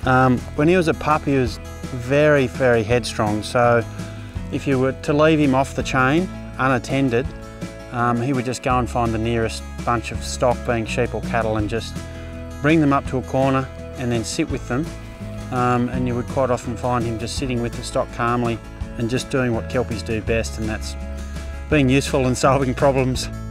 When he was a pup, he was very, very headstrong. So if you were to leave him off the chain, unattended, he would just go and find the nearest bunch of stock, being sheep or cattle, and just bring them up to a corner and then sit with them. And you would quite often find him just sitting with the stock calmly and just doing what Kelpies do best, and that's being useful and solving problems.